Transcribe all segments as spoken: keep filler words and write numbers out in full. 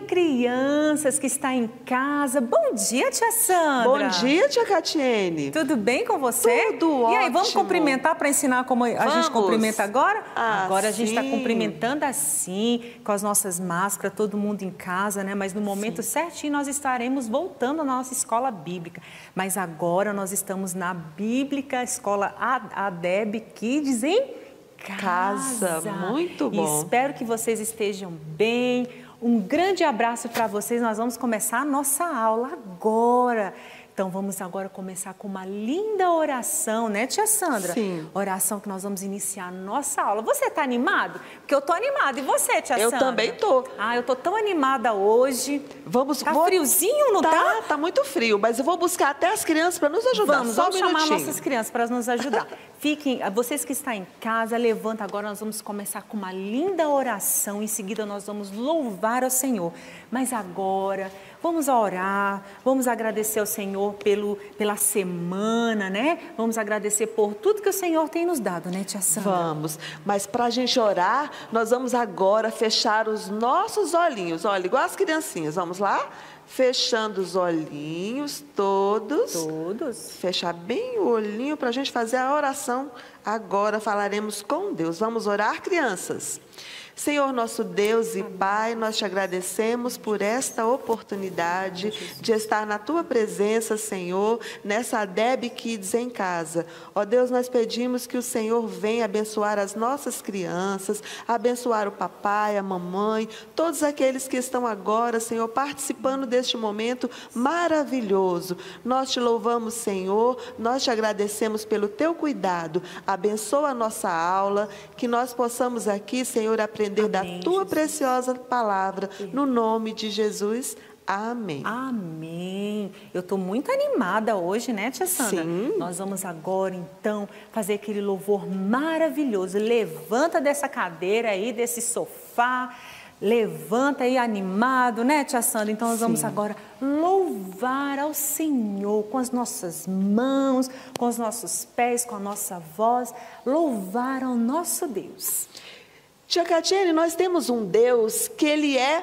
crianças que está em casa. Bom dia, tia Sandra. Bom dia, tia Catiene. Tudo bem com você? Tudo ótimo. E aí, vamos cumprimentar para ensinar como a vamos. gente cumprimenta agora? Ah, agora a gente está sim. cumprimentando assim, com as nossas máscaras, todo mundo em casa, né? Mas no momento sim. certinho nós estaremos voltando à nossa escola bíblica. Mas agora nós estamos na Bíblica Escola ADEB Kids em casa. Casa, muito bom. E espero que vocês estejam bem. Um grande abraço para vocês. Nós vamos começar a nossa aula agora. Então, vamos agora começar com uma linda oração, né, tia Sandra? Sim. Oração que nós vamos iniciar a nossa aula. Você está animado? Porque eu estou animada. E você, tia eu Sandra? Eu também estou. Ah, eu estou tão animada hoje. Vamos... Tá vou... friozinho, não tá? Tá, tá muito frio, mas eu vou buscar até as crianças para nos ajudar. Vamos, Só vamos um chamar minutinho. nossas crianças para nos ajudar. Fiquem, vocês que estão em casa, levanta agora, nós vamos começar com uma linda oração, em seguida nós vamos louvar ao Senhor. Mas agora, vamos orar, vamos agradecer ao Senhor pelo, pela semana, né? Vamos agradecer por tudo que o Senhor tem nos dado, né, tia Sandra? Vamos, mas para a gente orar, nós vamos agora fechar os nossos olhinhos, olha, igual as criancinhas, vamos lá? Fechando os olhinhos todos. Todos. Fechar bem o olhinho para a gente fazer a oração. Agora falaremos com Deus. Vamos orar, crianças? Senhor nosso Deus e Pai, nós te agradecemos por esta oportunidade de estar na Tua presença, Senhor, nessa ADEB Kids em casa. Ó Deus, nós pedimos que o Senhor venha abençoar as nossas crianças, abençoar o papai, a mamãe, todos aqueles que estão agora, Senhor, participando deste momento maravilhoso. Nós te louvamos, Senhor, nós te agradecemos pelo Teu cuidado. Abençoa a nossa aula, que nós possamos aqui, Senhor, aprender Amém, da Tua Jesus. Preciosa palavra, no nome de Jesus. Amém. Amém. Eu estou muito animada hoje, né, tia Sandra? Sim. Nós vamos agora, então, fazer aquele louvor maravilhoso. Levanta dessa cadeira aí, desse sofá. Levanta aí animado, né, tia Sandra? Então, nós Sim. vamos agora louvar ao Senhor com as nossas mãos, com os nossos pés, com a nossa voz. Louvar ao nosso Deus. Tia Catiene, nós temos um Deus que Ele é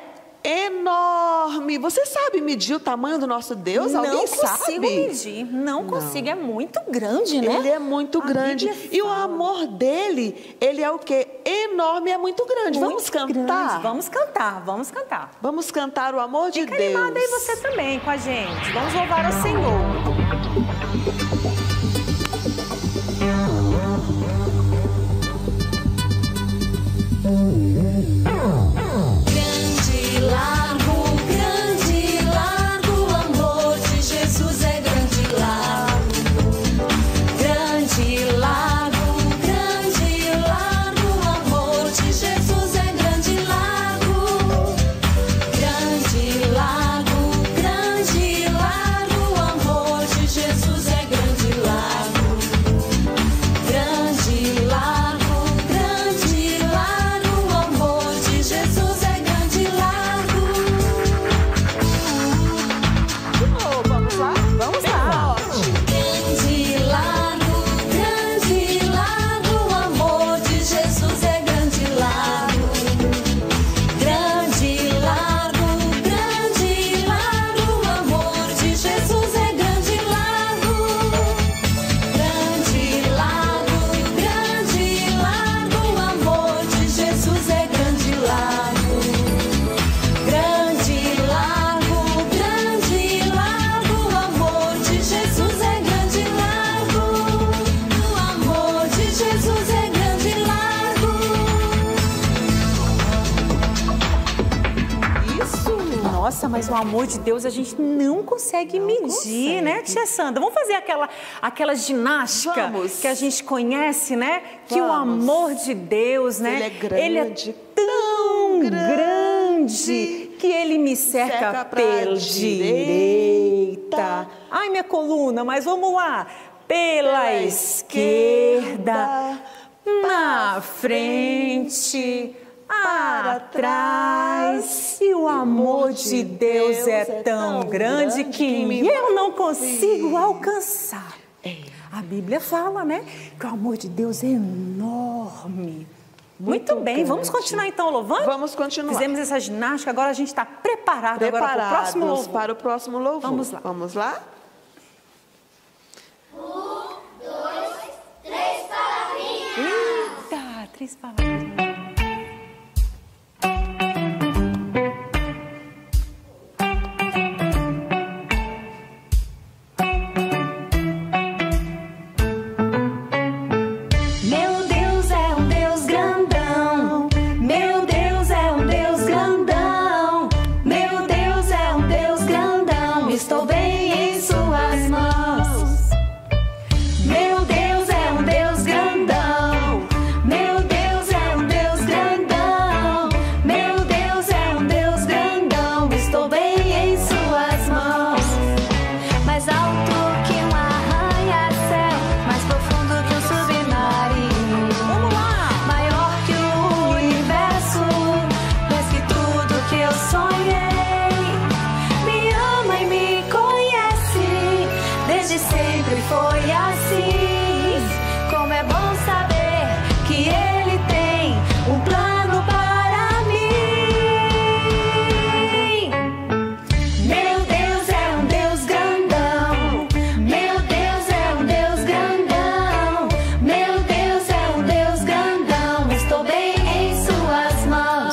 enorme. Você sabe medir o tamanho do nosso Deus? Não Alguém consigo sabe? medir, não, não consigo, é muito grande, né? Ele é muito a grande. Bíblia E fala. o amor dele, ele é o quê? Enorme, é muito grande. Muito vamos cantar? Grande. Vamos cantar, vamos cantar. Vamos cantar o amor de Fica Deus. Fica animada aí você também com a gente. Vamos louvar ao Senhor. Grande, largo, grande, largo, o amor de Jesus é grande, largo. Grande, largo, grande, largo, o amor de Jesus é grande, largo. Grande, largo, grande, largo, o amor de Jesus é grande, largo. Grande, largo, grande, largo, o amor de Jesus é grande, largo. De novo, vamos lá? Vamos Bem lá. forte. Grande, largo, grande, largo, o amor de Jesus é grande, largo. Grande, largo, grande, largo, o amor de Jesus é grande, largo. Grande, largo, grande, largo, o amor de Jesus é grande, largo. Grande, largo, grande, largo, o amor de Jesus é grande, largo. O amor de Jesus é grande, largo. Isso. Nossa, mas o amor de Deus a gente não consegue Não medir, consegue. né, tia Sandra? Vamos fazer aquela, aquela ginástica Vamos. que a gente conhece, né? Que o Vamos. amor de Deus, né? Ele é grande, Ele é tão grande, grande, que ele me cerca, cerca pra pela direita. direita. Ai, minha coluna, mas vamos lá. Pela, Pela esquerda, esquerda, na frente, atrás. E o amor de Deus é tão grande que eu não consigo alcançar. A Bíblia fala, né, que o amor de Deus é enorme. Muito, Muito bem, grande. vamos continuar então louvando? Vamos continuar. Fizemos essa ginástica, agora a gente está preparado agora para o próximo Preparados louvor. para o próximo louvor. Vamos lá. Vamos lá? Eita, três palavras. Meu Deus é um Deus grandão. Meu Deus é um Deus grandão. Meu Deus é um Deus grandão. Estou bem em suas mãos. Meu Deus é um Deus grandão. Meu Deus é um Deus grandão. Meu Deus é um Deus grandão. Estou bem em suas mãos. Mais alto que um arranha-céu, mais profundo que um submarino. Vamos lá! Maior que o universo, mais que tudo que eu sonhei. Me ama e me conhece, desde sempre foi assim. Como é bom saber que Ele tem um plano para mim. Meu Deus é um Deus grandão. Meu Deus é um Deus grandão. Meu Deus é um Deus grandão. Estou bem em suas mãos.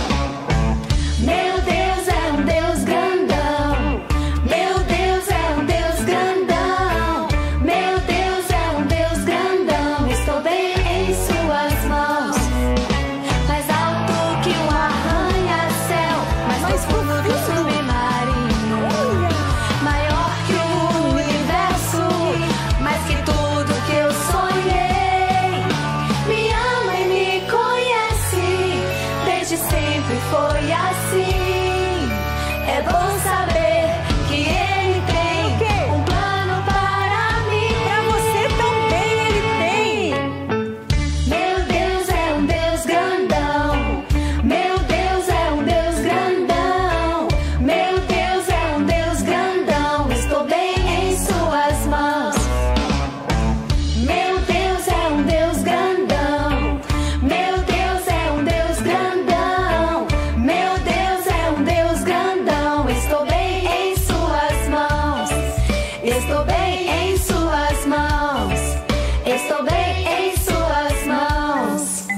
Meu Deus é um Deus grandão. Meu Deus é um Deus grandão. Meu Deus é um Deus grandão. Estou bem em suas mãos. Mais alto que um arranha-céu, mais profundo que um submarino. Maior que o universo, mais que tudo que eu sonhei. Me ama e me conhece, desde sempre foi assim. É bom saber que Ele tem um plano para mim. Para você também Ele tem. Meu Deus é um Deus grandão. Meu Deus é um Deus grandão. Meu Deus é um Deus grandão. Estou bem em suas mãos. Meu Deus é um Deus grandão. Meu Deus é um Deus grandão. Meu Deus é um Deus grandão. Estou bem em suas mãos. Estou bem em suas mãos. Estou bem em suas mãos.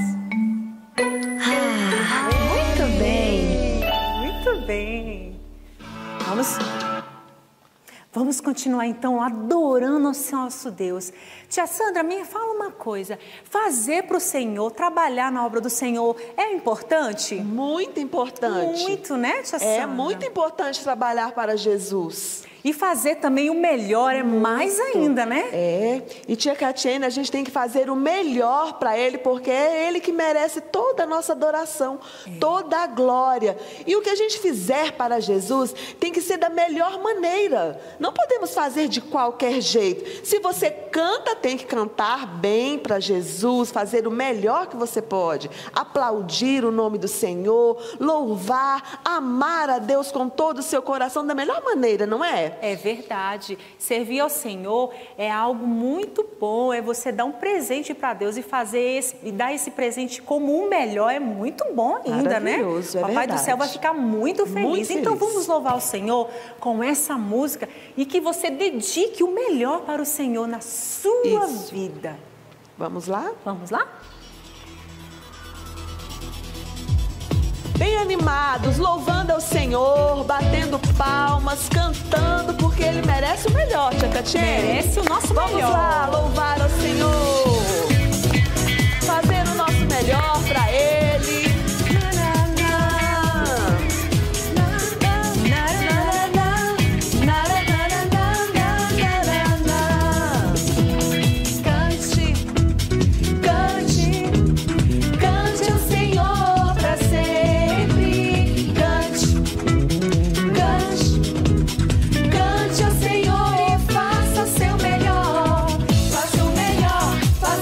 Ah, muito bem. Muito bem. Vamos, vamos continuar então adorando o nosso Deus. Tia Sandra, me fala uma coisa. Fazer para o Senhor, trabalhar na obra do Senhor é importante? Muito importante. Muito, né, Tia Sandra? É muito importante trabalhar para Jesus. E fazer também o melhor é mais ainda, né? É, e tia Catiene, a gente tem que fazer o melhor para Ele, porque é Ele que merece toda a nossa adoração, toda a glória. E o que a gente fizer para Jesus tem que ser da melhor maneira. Não podemos fazer de qualquer jeito. Se você canta, tem que cantar bem para Jesus, fazer o melhor que você pode. Aplaudir o nome do Senhor, louvar, amar a Deus com todo o seu coração da melhor maneira, não é? É verdade. Servir ao Senhor é algo muito bom. É você dar um presente para Deus e fazer esse, e dar esse presente como o melhor é muito bom ainda, né? Maravilhoso, é Papai verdade. do céu vai ficar muito feliz. Muito Então feliz. vamos louvar o Senhor com essa música e que você dedique o melhor para o Senhor na sua Isso. vida. Vamos lá? Vamos lá? Bem animados, louvando ao Senhor, batendo palmas, cantando, porque Ele merece o melhor, tia Catiene. Merece o nosso Vamos melhor. lá, louvar ao Senhor, fazer o nosso melhor para Ele. Cante, cante, cante ao Senhor para sempre. Cante, cante, cante ao Senhor e faça o seu melhor. Faça o melhor, faça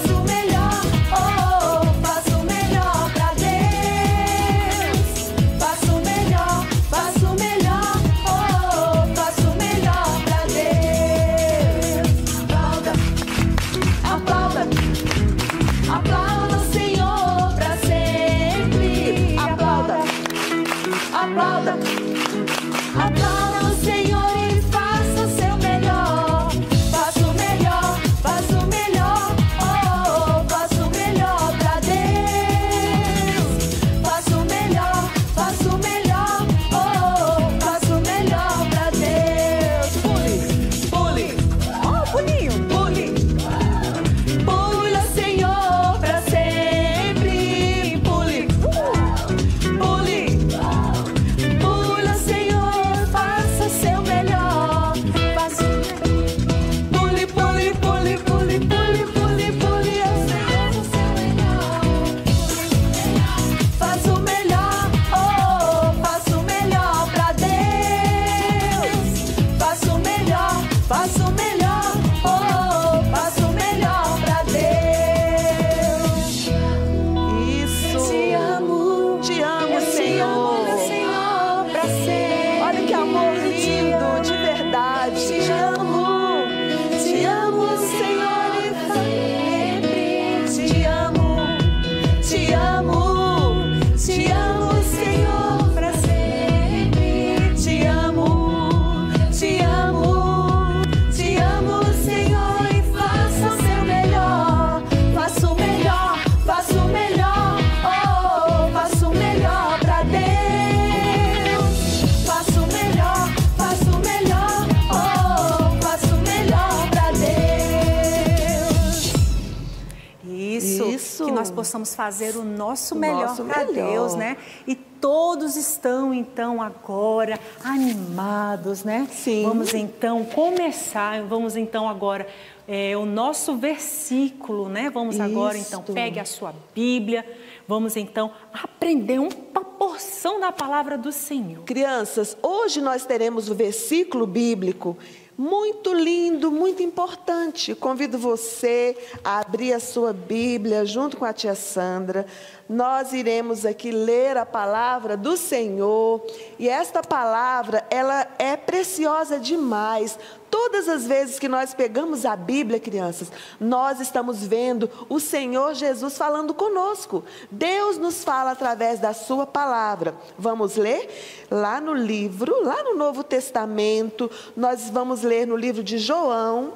possamos fazer o nosso O melhor nosso para melhor. Deus, né? E todos estão, então, agora animados, né? Sim. Vamos, então, começar, vamos, então, agora, é, o nosso versículo, né? Vamos agora, então, Isto. pegue a sua Bíblia, vamos, então, aprender uma porção da palavra do Senhor. Crianças, hoje nós teremos o versículo bíblico muito lindo, muito importante. Convido você a abrir a sua Bíblia junto com a tia Sandra. Nós iremos aqui ler a palavra do Senhor. E esta palavra, ela é preciosa demais. Todas as vezes que nós pegamos a Bíblia, crianças, nós estamos vendo o Senhor Jesus falando conosco. Deus nos fala através da sua palavra. Vamos ler? Lá no livro, lá no Novo Testamento, nós vamos ler no livro de João,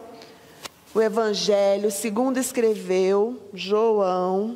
o Evangelho, segundo escreveu João,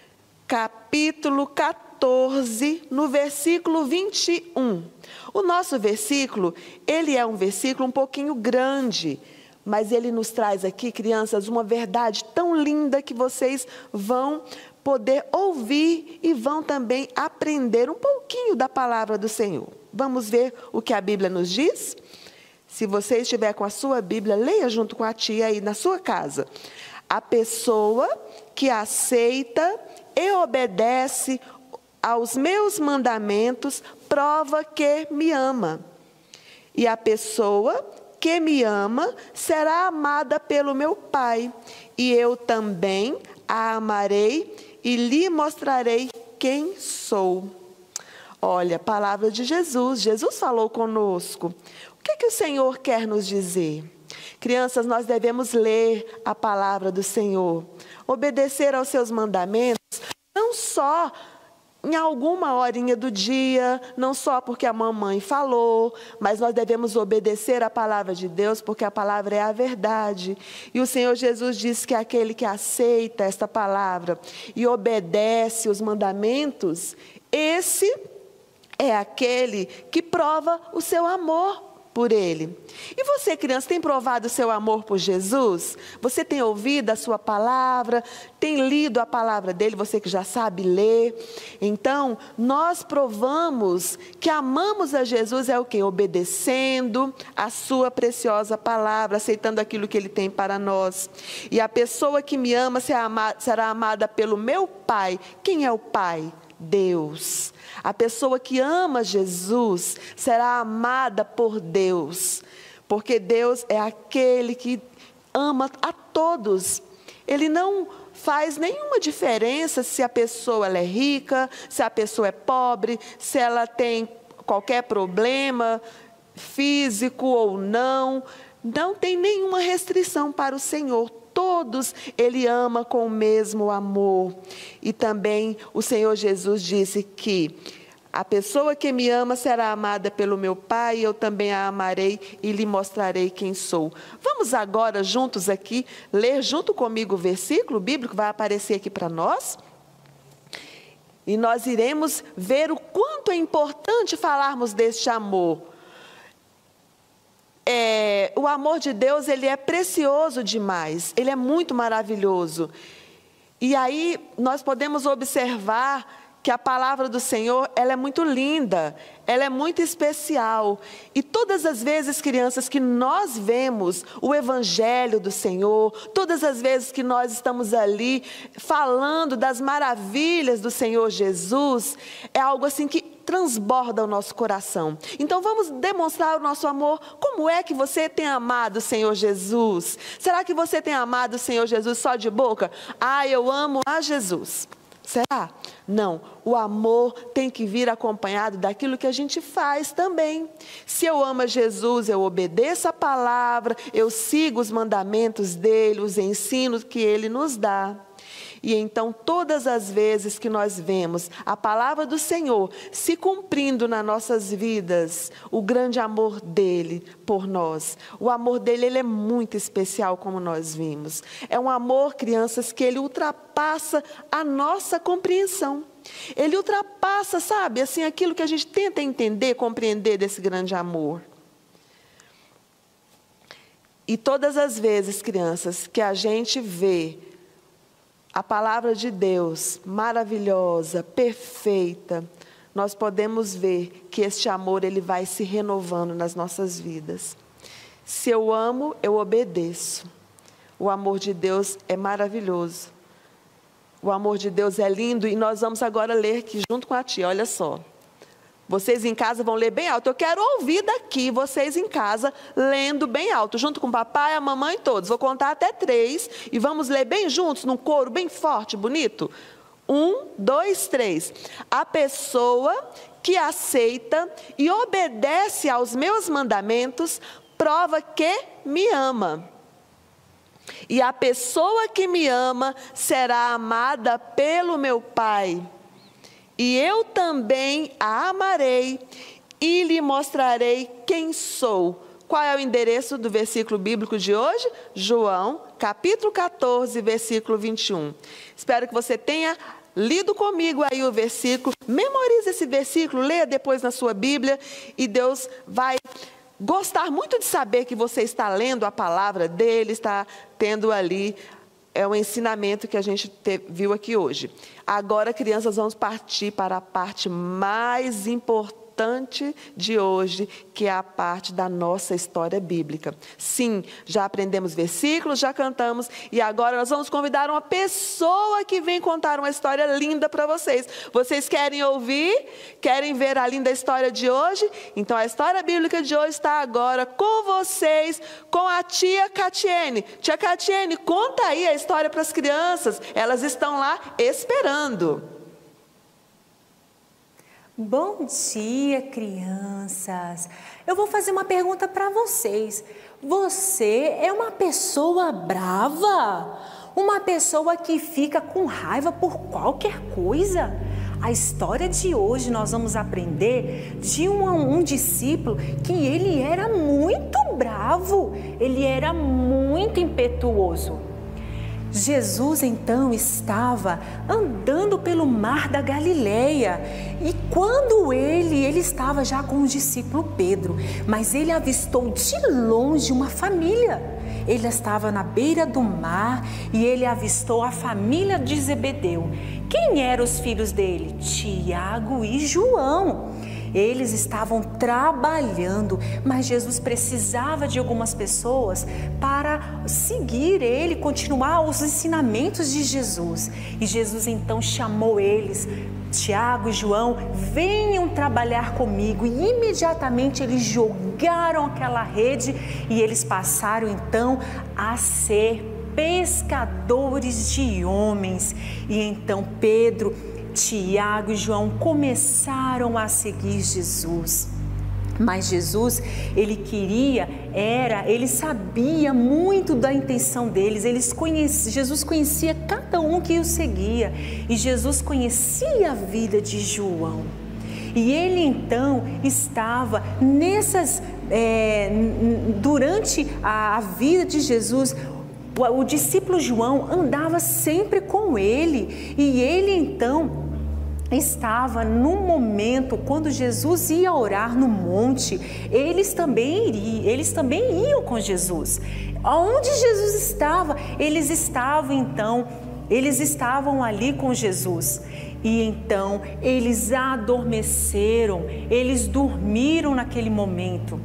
capítulo quatorze, no versículo vinte e um. O nosso versículo, ele é um versículo um pouquinho grande, mas ele nos traz aqui, crianças, uma verdade tão linda que vocês vão poder ouvir e vão também aprender um pouquinho da palavra do Senhor. Vamos ver o que a Bíblia nos diz? Se você estiver com a sua Bíblia, leia junto com a tia aí na sua casa. A pessoa que aceita e obedece aos meus mandamentos, prova que me ama. E a pessoa que me ama será amada pelo meu Pai. E eu também a amarei e lhe mostrarei quem sou. Olha, palavra de Jesus. Jesus falou conosco. O que que o Senhor quer nos dizer? Crianças, nós devemos ler a palavra do Senhor, obedecer aos seus mandamentos, não só em alguma horinha do dia, não só porque a mamãe falou, mas nós devemos obedecer a palavra de Deus, porque a palavra é a verdade. E o Senhor Jesus disse que aquele que aceita esta palavra e obedece os mandamentos, esse é aquele que prova o seu amor por Ele. E você, criança, tem provado o seu amor por Jesus? Você tem ouvido a sua palavra? Tem lido a palavra dele, você que já sabe ler? Então, nós provamos que amamos a Jesus é o quê? Obedecendo a sua preciosa palavra, aceitando aquilo que Ele tem para nós. E a pessoa que me ama será amada pelo meu Pai. Quem é o Pai? Deus. A pessoa que ama Jesus será amada por Deus, porque Deus é aquele que ama a todos. Ele não faz nenhuma diferença se a pessoa ela é rica, se a pessoa é pobre, se ela tem qualquer problema físico ou não. Não tem nenhuma restrição para o Senhor. Todos Ele ama com o mesmo amor. E também o Senhor Jesus disse que a pessoa que me ama será amada pelo meu Pai, e eu também a amarei e lhe mostrarei quem sou. Vamos agora juntos aqui, ler junto comigo o versículo bíblico, vai aparecer aqui para nós. E nós iremos ver o quanto é importante falarmos deste amor. É, o amor de Deus, ele é precioso demais, ele é muito maravilhoso. E aí nós podemos observar que a palavra do Senhor, ela é muito linda, ela é muito especial. E todas as vezes, crianças, que nós vemos o Evangelho do Senhor, todas as vezes que nós estamos ali falando das maravilhas do Senhor Jesus, é algo assim que transborda o nosso coração. Então vamos demonstrar o nosso amor. Como é que você tem amado o Senhor Jesus? Será que você tem amado o Senhor Jesus só de boca? Ah, eu amo a Jesus. Será? Não, o amor tem que vir acompanhado daquilo que a gente faz também. Se eu amo a Jesus, eu obedeço a palavra, eu sigo os mandamentos dele, os ensinos que ele nos dá. E então, todas as vezes que nós vemos a palavra do Senhor se cumprindo nas nossas vidas, o grande amor dele por nós, o amor dele, ele é muito especial, como nós vimos. É um amor, crianças, que ele ultrapassa a nossa compreensão. Ele ultrapassa, sabe, assim, aquilo que a gente tenta entender, compreender desse grande amor. E todas as vezes, crianças, que a gente vê a palavra de Deus, maravilhosa, perfeita, nós podemos ver que este amor ele vai se renovando nas nossas vidas. Se eu amo, eu obedeço. O amor de Deus é maravilhoso. O amor de Deus é lindo e nós vamos agora ler aqui junto com a tia, olha só. Vocês em casa vão ler bem alto. Eu quero ouvir daqui vocês em casa lendo bem alto, junto com o papai, a mamãe e todos. Vou contar até três e vamos ler bem juntos, num coro bem forte, bonito. Um, dois, três. A pessoa que aceita e obedece aos meus mandamentos prova que me ama. E a pessoa que me ama será amada pelo meu Pai. E eu também a amarei e lhe mostrarei quem sou. Qual é o endereço do versículo bíblico de hoje? João, capítulo quatorze, versículo vinte e um. Espero que você tenha lido comigo aí o versículo. Memorize esse versículo, leia depois na sua Bíblia e Deus vai gostar muito de saber que você está lendo a palavra dele, está tendo ali é o ensinamento que a gente te, viu aqui hoje. Agora, crianças, vamos partir para a parte mais importante de hoje, que é a parte da nossa história bíblica. Sim, já aprendemos versículos, já cantamos, e agora nós vamos convidar uma pessoa que vem contar uma história linda para vocês. Vocês querem ouvir? Querem ver a linda história de hoje? Então a história bíblica de hoje está agora com vocês, com a tia Catiene. Tia Catiene, conta aí a história para as crianças, elas estão lá esperando. Bom dia, crianças. Eu vou fazer uma pergunta para vocês. Você é uma pessoa brava? Uma pessoa que fica com raiva por qualquer coisa? A história de hoje nós vamos aprender de um, um discípulo que ele era muito bravo, ele era muito impetuoso. Jesus então estava andando pelo mar da Galileia e quando ele, ele estava já com o discípulo Pedro, mas ele avistou de longe uma família. Ele estava na beira do mar e ele avistou a família de Zebedeu. Quem eram os filhos dele? Tiago e João. Eles estavam trabalhando, mas Jesus precisava de algumas pessoas para seguir ele, continuar os ensinamentos de Jesus. E Jesus então chamou eles, Tiago e João, venham trabalhar comigo. E imediatamente eles jogaram aquela rede e eles passaram então a ser pescadores de homens. E então Pedro, Tiago e João começaram a seguir Jesus. Mas Jesus, ele queria, era, ele sabia muito da intenção deles. Eles conheciam, Jesus conhecia cada um que o seguia. E Jesus conhecia a vida de João. E ele então estava nessas, é, durante a, a vida de Jesus, o, o discípulo João andava sempre com ele. E ele então estava no momento quando Jesus ia orar no monte, eles também iriam, eles também iam com Jesus. Aonde Jesus estava, eles estavam então, eles estavam ali com Jesus. E então eles adormeceram, eles dormiram naquele momento.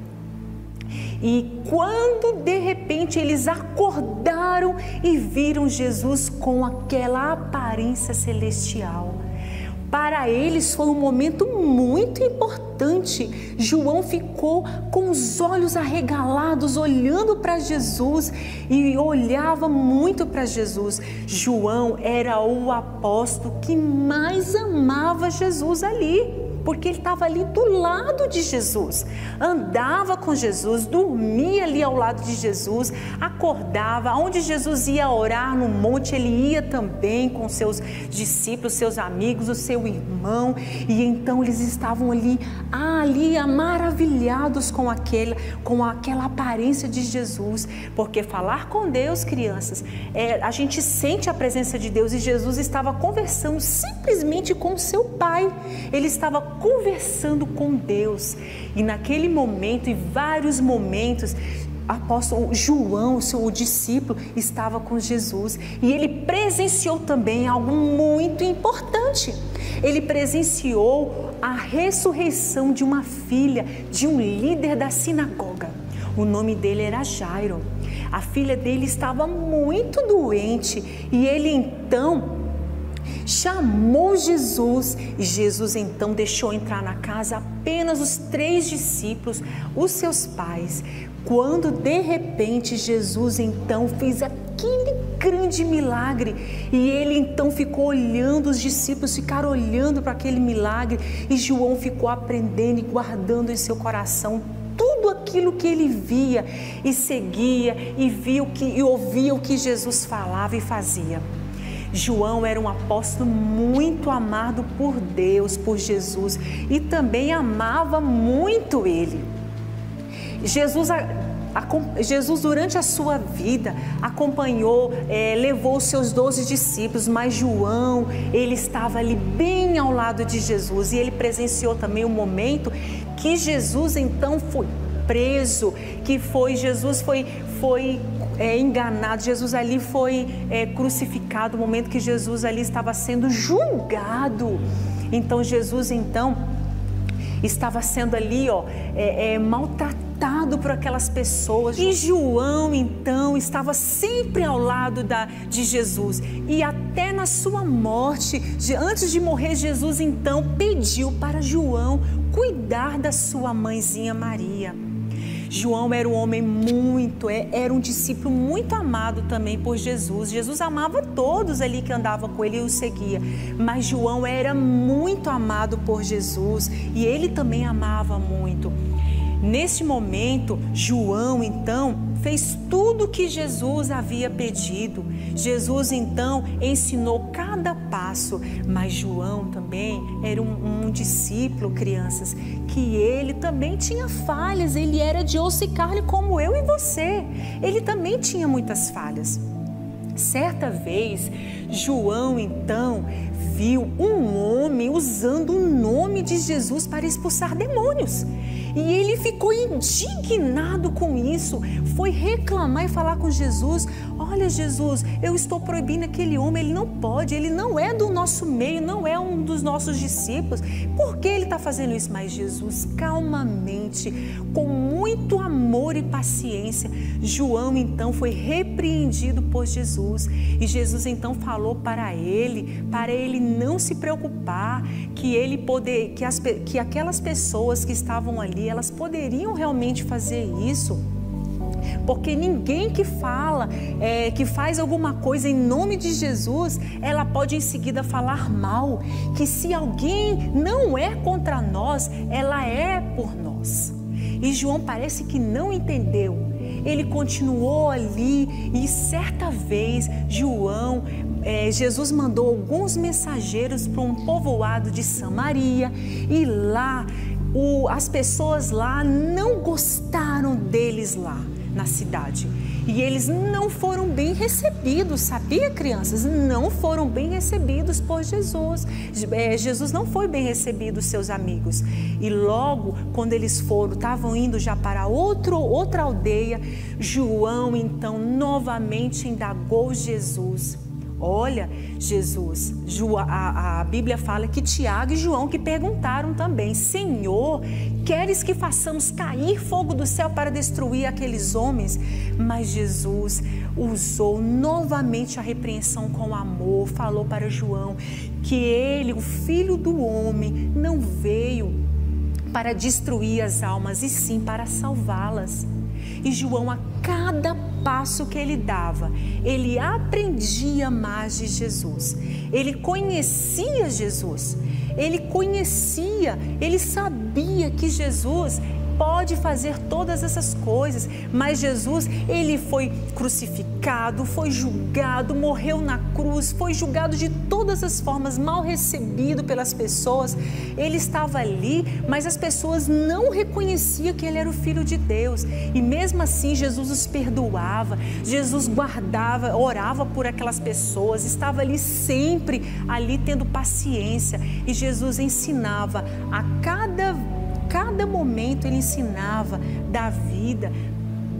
E quando de repente eles acordaram e viram Jesus com aquela aparência celestial, para eles foi um momento muito importante. João ficou com os olhos arregalados, olhando para Jesus e olhava muito para Jesus. João era o apóstolo que mais amava Jesus ali, porque ele estava ali do lado de Jesus, andava com Jesus, dormia ali ao lado de Jesus, acordava, onde Jesus ia orar no monte, ele ia também com seus discípulos, seus amigos, o seu irmão, e então eles estavam ali, ali maravilhados com aquela, com aquela aparência de Jesus, porque falar com Deus, crianças, é, a gente sente a presença de Deus, e Jesus estava conversando simplesmente com o seu Pai, ele estava conversando com Deus. E naquele momento e vários momentos, apóstolo João, o seu discípulo, estava com Jesus e ele presenciou também algo muito importante. Ele presenciou a ressurreição de uma filha de um líder da sinagoga. O nome dele era Jairo. A filha dele estava muito doente e ele então chamou Jesus e Jesus então deixou entrar na casa apenas os três discípulos, os seus pais. Quando de repente Jesus então fez aquele grande milagre e ele então ficou olhando, os discípulos ficaram olhando para aquele milagre e João ficou aprendendo e guardando em seu coração tudo aquilo que ele via e seguia e via o que, e ouvia o que Jesus falava e fazia. João era um apóstolo muito amado por Deus, por Jesus, e também amava muito ele. Jesus, a, a, Jesus durante a sua vida acompanhou, é, levou os seus doze discípulos, mas João, ele estava ali bem ao lado de Jesus e ele presenciou também o momento que Jesus então foi preso, que foi, Jesus foi, foi é, enganado, Jesus ali foi é, crucificado, o momento que Jesus ali estava sendo julgado. Então Jesus então estava sendo ali ó, é, é, maltratado por aquelas pessoas. E João então estava sempre ao lado da, de Jesus. E até na sua morte, de, antes de morrer, Jesus então pediu para João cuidar da sua mãezinha Maria. João era um homem muito, era um discípulo muito amado também por Jesus. Jesus amava todos ali que andavam com ele e o seguia. Mas João era muito amado por Jesus e ele também amava muito. Nesse momento, João então fez tudo o que Jesus havia pedido. Jesus então ensinou cada passo, mas João também era um, um discípulo, crianças, que ele também tinha falhas, ele era de osso e carne como eu e você, ele também tinha muitas falhas. Certa vez, João então viu um homem usando o nome de Jesus para expulsar demônios. E ele ficou indignado com isso, foi reclamar e falar com Jesus: olha Jesus, eu estou proibindo aquele homem, ele não pode, ele não é do nosso meio, não é um dos nossos discípulos, por que ele está fazendo isso? Mas Jesus, calmamente, com muito amor e paciência, João então foi repreendido por Jesus e Jesus então falou para ele, para ele não se preocupar, que ele poder, que, as, que aquelas pessoas que estavam ali, elas poderiam realmente fazer isso, porque ninguém que fala, é, que faz alguma coisa em nome de Jesus, ela pode em seguida falar mal, que se alguém não é contra nós, ela é por nós. E João parece que não entendeu, ele continuou ali e certa vez João, é, Jesus mandou alguns mensageiros para um povoado de Samaria e lá O, as pessoas lá não gostaram deles lá na cidade e eles não foram bem recebidos, sabia, crianças? Não foram bem recebidos por Jesus. É, Jesus não foi bem recebido, seus amigos. E logo, quando eles foram, estavam indo já para outro, outra aldeia, João então novamente indagou Jesus. Olha, Jesus, a, a Bíblia fala que Tiago e João que perguntaram também: Senhor, queres que façamos cair fogo do céu para destruir aqueles homens? Mas Jesus usou novamente a repreensão com amor, falou para João que ele, o Filho do Homem, não veio para destruir as almas, e sim para salvá-las. E João, a cada passo que ele dava, ele aprendia mais de Jesus, ele conhecia Jesus, ele conhecia, ele sabia que Jesus pode fazer todas essas coisas, mas Jesus, ele foi crucificado, foi julgado, morreu na cruz, foi julgado de todas as formas, mal recebido pelas pessoas. Ele estava ali, mas as pessoas não reconheciam que ele era o Filho de Deus, e mesmo assim Jesus os perdoava, Jesus guardava, orava por aquelas pessoas, estava ali sempre, ali tendo paciência, e Jesus ensinava a cada Cada momento ele ensinava da vida,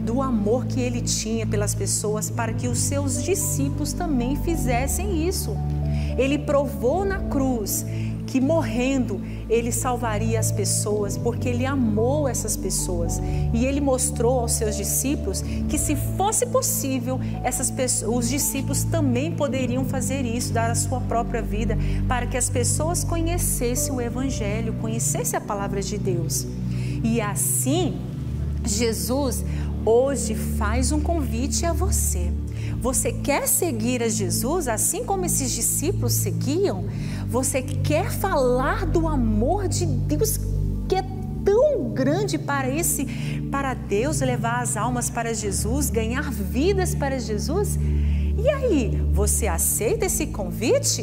do amor que ele tinha pelas pessoas para que os seus discípulos também fizessem isso. Ele provou na cruz que morrendo ele salvaria as pessoas, porque ele amou essas pessoas. E ele mostrou aos seus discípulos que, se fosse possível, essas pessoas, os discípulos também poderiam fazer isso, dar a sua própria vida, para que as pessoas conhecessem o Evangelho, conhecessem a palavra de Deus. E assim, Jesus hoje faz um convite a você. Você quer seguir a Jesus assim como esses discípulos seguiam? Você quer falar do amor de Deus que é tão grande para esse, para Deus, levar as almas para Jesus, ganhar vidas para Jesus? E aí, você aceita esse convite?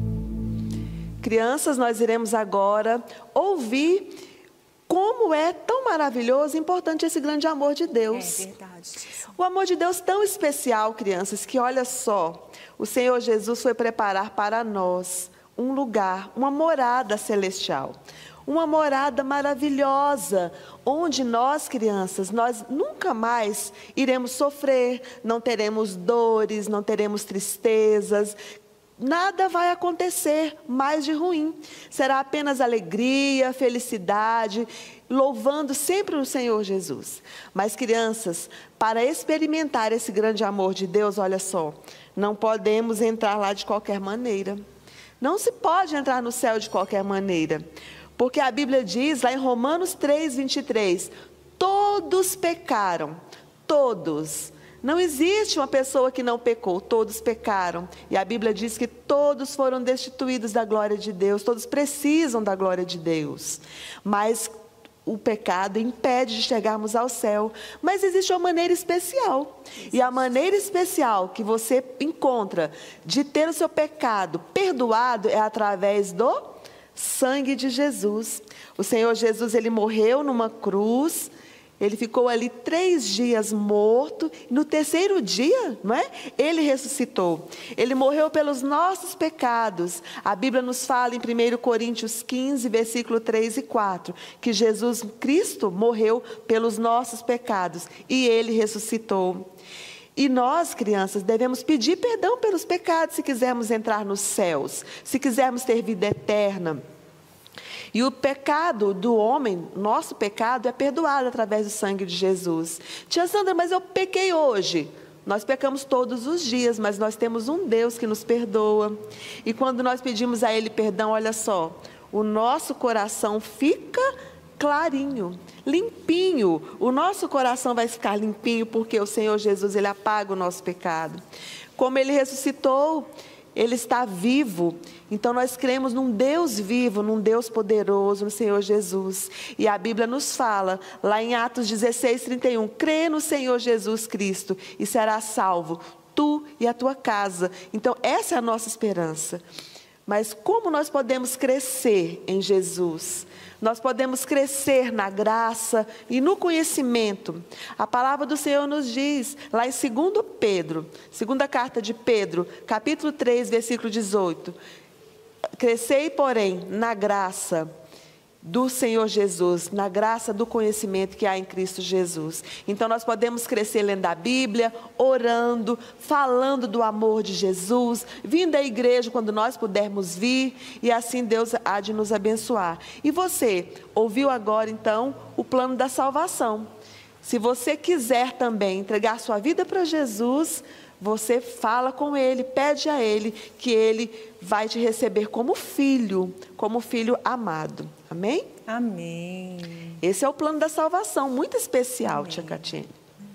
Crianças, nós iremos agora ouvir como é tão maravilhoso e importante esse grande amor de Deus. É verdade. O amor de Deus tão especial, crianças, que olha só, o Senhor Jesus foi preparar para nós um lugar, uma morada celestial. Uma morada maravilhosa, onde nós, crianças, nós nunca mais iremos sofrer, não teremos dores, não teremos tristezas. Nada vai acontecer mais de ruim. Será apenas alegria, felicidade, louvando sempre o Senhor Jesus. Mas, crianças, para experimentar esse grande amor de Deus, olha só, não podemos entrar lá de qualquer maneira. Não se pode entrar no céu de qualquer maneira. Porque a Bíblia diz lá em Romanos três, vinte e três, todos pecaram, todos. Não existe uma pessoa que não pecou, todos pecaram. E a Bíblia diz que todos foram destituídos da glória de Deus, todos precisam da glória de Deus. Mas o pecado impede de chegarmos ao céu. Mas existe uma maneira especial. E a maneira especial que você encontra de ter o seu pecado perdoado é através do sangue de Jesus. O Senhor Jesus, ele morreu numa cruz. Ele ficou ali três dias morto, no terceiro dia, não é? Ele ressuscitou. Ele morreu pelos nossos pecados. A Bíblia nos fala em primeira Coríntios quinze, versículo três e quatro, que Jesus Cristo morreu pelos nossos pecados e ele ressuscitou. E nós, crianças, devemos pedir perdão pelos pecados se quisermos entrar nos céus, se quisermos ter vida eterna. E o pecado do homem, nosso pecado, é perdoado através do sangue de Jesus. Tia Sandra, mas eu pequei hoje. Nós pecamos todos os dias, mas nós temos um Deus que nos perdoa. E quando nós pedimos a Ele perdão, olha só, o nosso coração fica clarinho, limpinho. O nosso coração vai ficar limpinho porque o Senhor Jesus, Ele apaga o nosso pecado. Como Ele ressuscitou, Ele está vivo. Então nós cremos num Deus vivo, num Deus poderoso, no Senhor Jesus. E a Bíblia nos fala, lá em Atos dezesseis, trinta e um, crê no Senhor Jesus Cristo e serás salvo, tu e a tua casa. Então essa é a nossa esperança. Mas como nós podemos crescer em Jesus? Nós podemos crescer na graça e no conhecimento. A palavra do Senhor nos diz, lá em segundo Pedro, segunda carta de Pedro, capítulo três, versículo dezoito. Crescei, porém, na graça do Senhor Jesus, na graça do conhecimento que há em Cristo Jesus. Então nós podemos crescer lendo a Bíblia, orando, falando do amor de Jesus, vindo à igreja quando nós pudermos vir, e assim Deus há de nos abençoar. E você ouviu agora então o plano da salvação. Se você quiser também entregar sua vida para Jesus, você fala com Ele, pede a Ele que Ele vai te receber como filho, como filho amado. Amém? Amém. Esse é o plano da salvação, muito especial, amém, tia Catiene.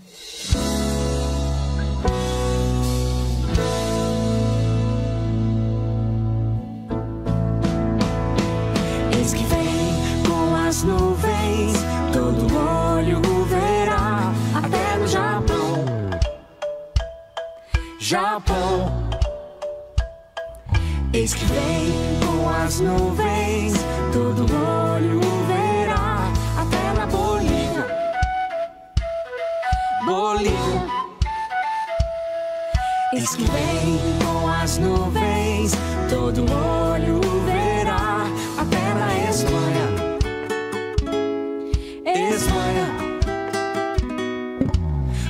Eis que vem com as nuvens, todo olho o verá, até no Japão. Japão. Eis que vem com as nuvens, todo olho o verá, até na Bolívia. Bolívia. Eis que vem com as nuvens, todo olho o verá, até na Espanha. Espanha.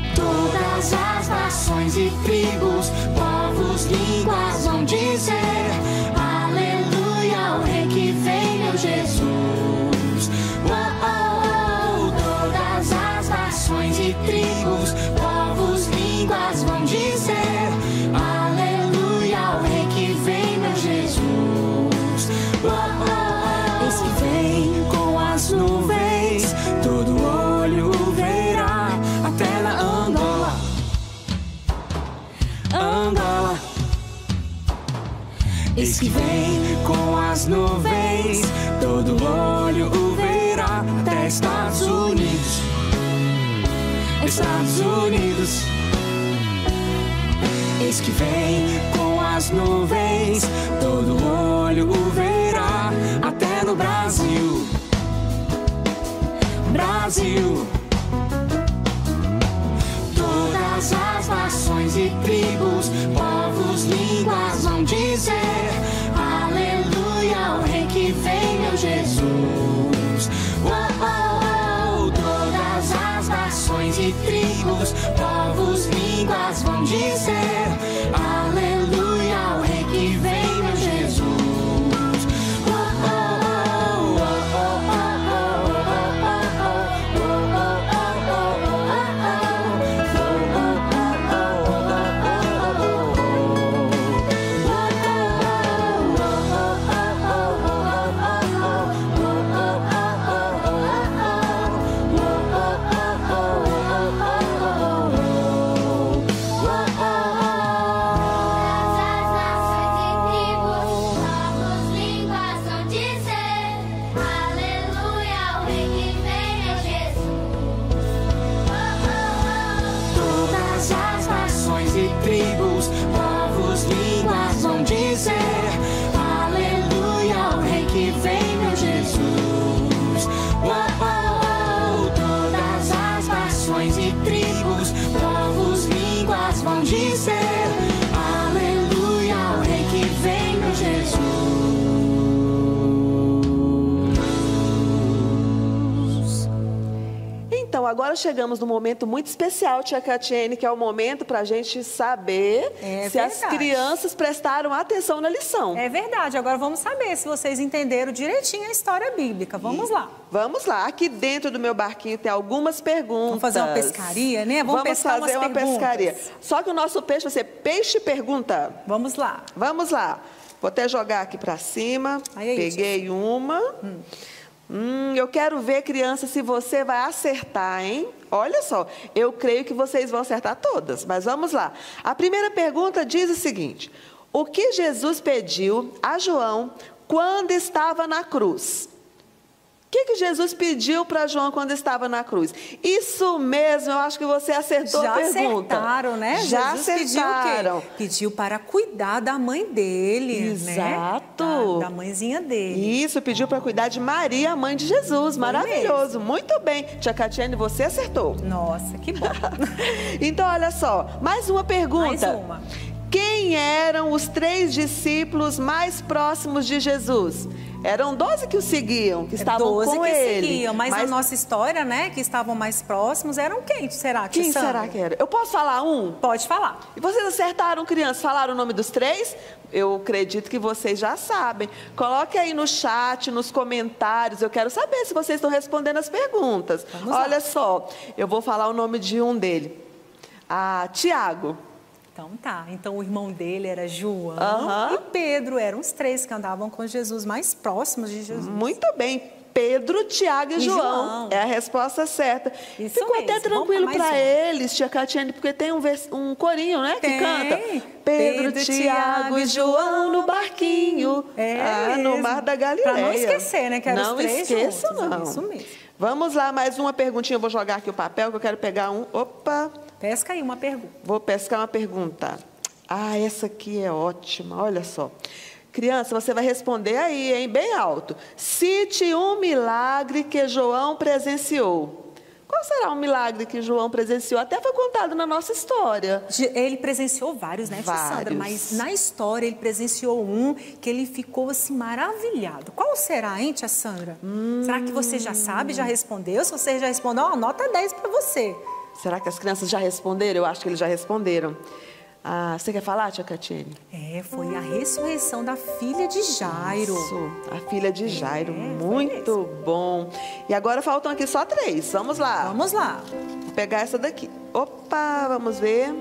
que vem com as nuvens, todo olho o verá, até Estados Unidos, Estados Unidos. Eis que vem com as nuvens, todo olho o verá, até no Brasil, Brasil. Todas as nações e tribos, povos, línguas vão dizer aleluia ao Rei que vem, meu Jesus. Oh, oh, oh. Todas as nações e tribos, povos, línguas vão dizer aleluia ao Rei que vem, meu Jesus. Então, agora chegamos num momento muito especial, tia Catiene, que é o momento para a gente saber é se as crianças prestaram atenção na lição. É verdade. Agora vamos saber se vocês entenderam direitinho a história bíblica. Vamos e, lá. Vamos lá. Aqui dentro do meu barquinho tem algumas perguntas. Vamos fazer uma pescaria, né? Vamos, vamos pescar fazer umas uma perguntas. pescaria. Só que o nosso peixe vai ser peixe pergunta. Vamos lá. Vamos lá. Vou até jogar aqui para cima. Aí, aí, Peguei tia. uma. Hum. Hum, eu quero ver, criança, se você vai acertar, hein? Olha só, eu creio que vocês vão acertar todas, mas vamos lá. A primeira pergunta diz o seguinte: o que Jesus pediu a João quando estava na cruz? O que, que Jesus pediu para João quando estava na cruz? Isso mesmo, eu acho que você acertou Já a pergunta. Já acertaram, né? Já Jesus acertaram. Pediu o quê? Pediu para cuidar da mãe dele, Exato. né? Da, da mãezinha dele. Isso, pediu para cuidar de Maria, a mãe de Jesus. Foi maravilhoso, mesmo. Muito bem. Tia Catiene, você acertou. Nossa, que bom. Então, olha só, mais uma pergunta. Mais uma. Quem eram os três discípulos mais próximos de Jesus? Eram doze que o seguiam, que estavam doze com que ele. Seguiam, mas, mas na nossa história, né, que estavam mais próximos, eram quem? Será que Quem será que era? Eu posso falar um? Pode falar. E vocês acertaram, crianças? Falaram o nome dos três? Eu acredito que vocês já sabem. Coloque aí no chat, nos comentários. Eu quero saber se vocês estão respondendo as perguntas. Vamos Olha lá. só, eu vou falar o nome de um dele. Ah, Tiago. Então tá, então o irmão dele era João Uhum. e Pedro, eram os três que andavam com Jesus, mais próximos de Jesus. Muito bem, Pedro, Tiago e, e João. João. É a resposta certa. Isso Ficou mesmo. até tranquilo para um. eles, tia Catiene, porque tem um, vers... um corinho, né, que tem. canta. Pedro, Pedro Tiago e João no barquinho, é ah, no mar da Galileia. Para não esquecer, né, que eram não os três esqueça, juntos. não. Isso mesmo. Vamos lá, mais uma perguntinha. Eu vou jogar aqui o papel, que eu quero pegar um... Opa! Pesca aí uma pergunta. Vou pescar uma pergunta. Ah, essa aqui é ótima, olha só. Criança, você vai responder aí, hein, bem alto. Cite um milagre que João presenciou. Qual será o milagre que João presenciou? Até foi contado na nossa história. Ele presenciou vários, né, vários. Sandra? Mas na história ele presenciou um que ele ficou assim maravilhado. Qual será, hein, tia Sandra? Hum. Será que você já sabe, já respondeu? Se você já respondeu, ó, nota dez para você. Será que as crianças já responderam? Eu acho que eles já responderam. Ah, você quer falar, tia Catiene? É, foi a ressurreição da filha de Jairo. Isso, a filha de Jairo. É, muito bom. E agora faltam aqui só três. Vamos lá. Vamos lá. Vou pegar essa daqui. Opa, vamos ver.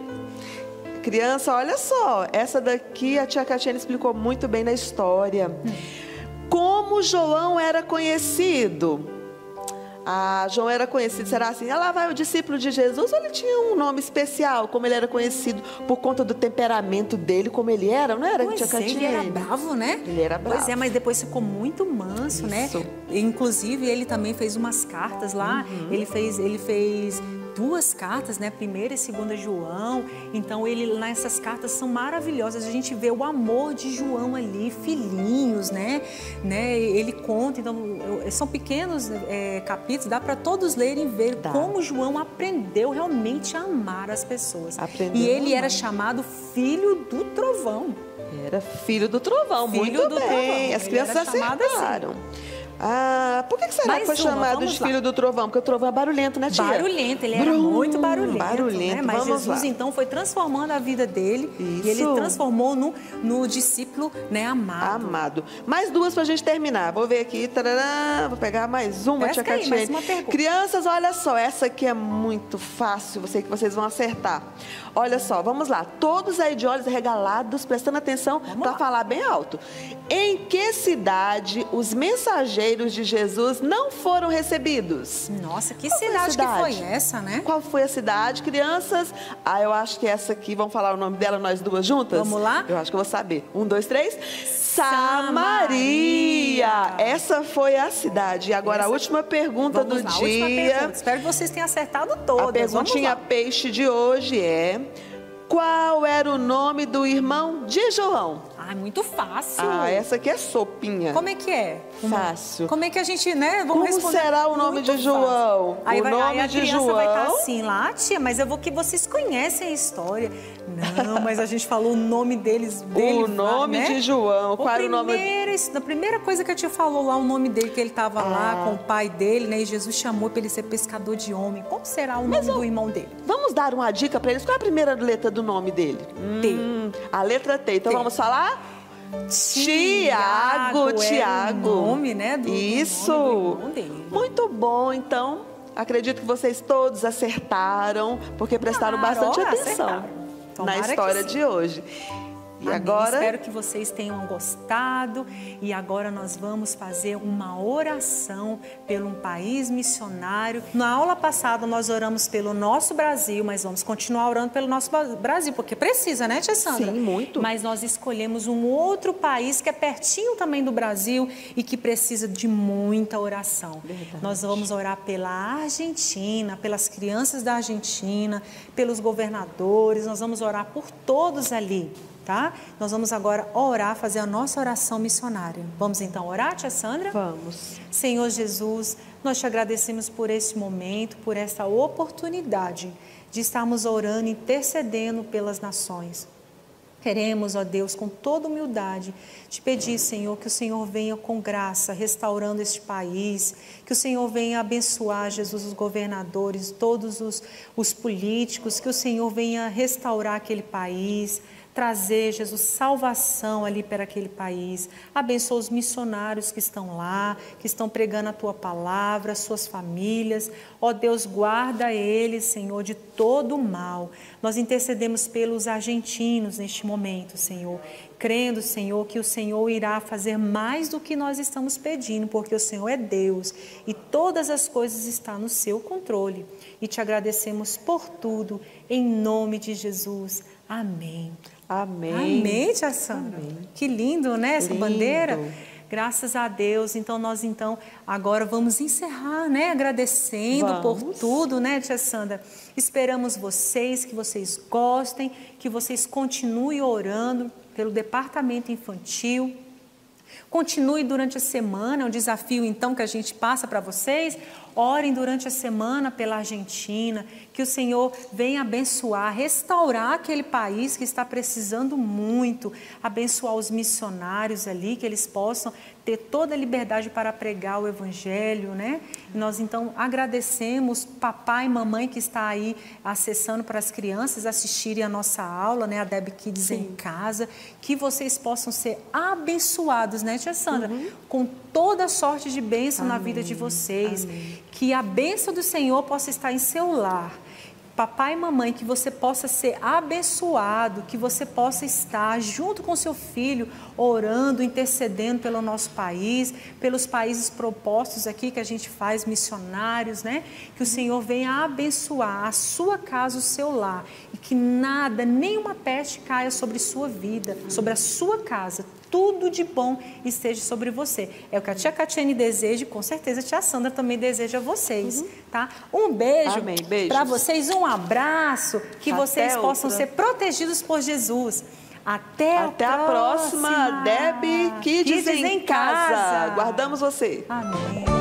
Criança, olha só. Essa daqui a tia Catiene explicou muito bem na história. Como João era conhecido? Ah, João era conhecido, será assim? Ah, lá vai o discípulo de Jesus, ou ele tinha um nome especial, como ele era conhecido por conta do temperamento dele, como ele era, não era? Pois é, ele era bravo, né? Ele era bravo. Pois é, mas depois ficou muito manso, né? Isso. Inclusive, ele também fez umas cartas lá, Uhum. ele fez, ele fez duas cartas, né? Primeira e segunda João. Então, ele, nessas cartas são maravilhosas. A gente vê o amor de João ali, filhinhos, né? né? Ele conta, então, são pequenos é, capítulos, dá para todos lerem e ver Dá. como João aprendeu realmente a amar as pessoas. Aprendeu e ele a era amar. chamado filho do trovão. Era filho do trovão, Filho muito do bem. trovão. As Ele crianças era chamado assim. acertaram. Ah, por que, que será Mais que foi uma, chamado vamos de lá. filho do trovão? Porque o trovão é barulhento, né, tia? Barulhento, ele era Brum, muito barulhento, barulhento. né? Mas Vamos Jesus lá. então foi transformando a vida dele Isso. e ele transformou no, no discípulo, né, amado. Amado. Mais duas pra gente terminar. Vou ver aqui. Tarará, vou pegar mais uma, Pesca tia aí, Catiane. mais uma pergunta. Crianças, olha só. Essa aqui é muito fácil. Eu sei que vocês vão acertar. Olha só, vamos lá. Todos aí de olhos regalados, prestando atenção para falar bem alto. Em que cidade os mensageiros de Jesus não foram recebidos? Nossa, que Qual foi a cidade, que cidade? foi essa, né? Qual foi a cidade, crianças? Ah, eu acho que essa aqui, vamos falar o nome dela, nós duas juntas? Vamos lá? Eu acho que eu vou saber. Um, dois, três. Samaria. Samaria. Essa foi a cidade. E agora Essa- a última pergunta Vamos do lá, última dia. pergunta. Espero que vocês tenham acertado todas. A perguntinha Vamos lá. peixe de hoje é: qual era o nome do irmão de João? Ai, muito fácil. Ah, essa aqui é sopinha. Como é que é? Como- Fácil. Como é que a gente, né? Vamos Como responder. será o nome Muito de João? fácil. Aí O vai, nome aí a de criança vai estar João? assim lá, tia, mas eu vou que vocês conhecem a história. Não, mas a gente falou o nome deles. Dele, O nome né? de João. O Qual era o nome? primeiro, a primeira coisa que a tia falou lá, o nome dele, que ele estava lá Ah. com o pai dele, né? E Jesus chamou para ele ser pescador de homem. Como será o nome do irmão dele? Vamos dar uma dica para eles. Qual é a primeira letra do nome dele? T. Hum, a letra T. Então T. vamos falar? Tiago, Tiago, era Tiago. o nome, né, do- do Isso. nome do irmão dele. Muito bom, então. Acredito que vocês todos acertaram, porque prestaram Claro, bastante ora, atenção acertaram. na Tomara que história sim. de hoje. E Amém. agora, Espero que vocês tenham gostado. E agora nós vamos fazer uma oração pelo um país missionário. Na aula passada nós oramos pelo nosso Brasil, mas vamos continuar orando pelo nosso ba- Brasil, porque precisa, né, tia Sandra? Sim, muito. Mas nós escolhemos um outro país que é pertinho também do Brasil e que precisa de muita oração. Verdade. Nós vamos orar pela Argentina, pelas crianças da Argentina, pelos governadores, nós vamos orar por todos ali. Tá? Nós vamos agora orar, fazer a nossa oração missionária. Vamos então orar, tia Sandra? vamos. Senhor Jesus, nós te agradecemos por este momento, por essa oportunidade de estarmos orando, intercedendo pelas nações. Queremos, ó Deus, com toda humildade, te pedir, Senhor, que o Senhor venha com graça, restaurando este país, que o Senhor venha abençoar, Jesus, os governadores, todos os, os políticos, que o Senhor venha restaurar aquele país, trazer, Jesus, salvação ali para aquele país. Abençoa os missionários que estão lá, que estão pregando a Tua palavra, suas famílias. Ó Deus, guarda eles, Senhor, de todo o mal. Nós intercedemos pelos argentinos neste momento, Senhor, crendo, Senhor, que o Senhor irá fazer mais do que nós estamos pedindo, porque o Senhor é Deus e todas as coisas estão no seu controle. E te agradecemos por tudo, em nome de Jesus. Amém. Amém. Amém, tia Sandra. Amém. Que lindo, né, essa Lindo. bandeira? Graças a Deus. Então, nós então agora vamos encerrar, né, agradecendo por Vamos. tudo, né, tia Sandra? Esperamos vocês, que vocês gostem, que vocês continuem orando pelo departamento infantil. Continue durante a semana, é um desafio então que a gente passa para vocês. Orem durante a semana pela Argentina, que o Senhor venha abençoar, restaurar aquele país que está precisando muito, abençoar os missionários ali, que eles possam ter toda a liberdade para pregar o Evangelho, né? E nós então agradecemos papai e mamãe que está aí acessando para as crianças assistirem a nossa aula, né? A Deb Kids em casa, que vocês possam ser abençoados, né, tia Sandra? Uhum. Com toda sorte de bênção na vida de vocês. Amém. Que a bênção do Senhor possa estar em seu lar. papai e mamãe, que você possa ser abençoado, que você possa estar junto com seu filho, orando, intercedendo pelo nosso país, pelos países propostos aqui que a gente faz, missionários, né? Que o Senhor venha abençoar a sua casa, o seu lar, e que nada, nenhuma peste caia sobre sua vida, sobre a sua casa. Tudo de bom esteja sobre você. É o que a tia Catiane deseja e com certeza a tia Sandra também deseja a vocês, uhum. tá? Um beijo para vocês, um abraço, que Até vocês outra. possam ser protegidos por Jesus. Até, Até a próxima, a próxima Deb Kids, Kids em, em casa. casa. Guardamos você. Amém.